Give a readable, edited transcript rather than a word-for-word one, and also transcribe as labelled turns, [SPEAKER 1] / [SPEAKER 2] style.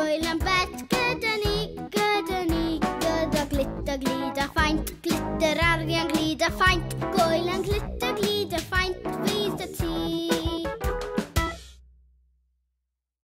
[SPEAKER 1] Gøylen bett, gødda glitter, glider feint. Glitter er en glider feint. Gøylen glitter, glider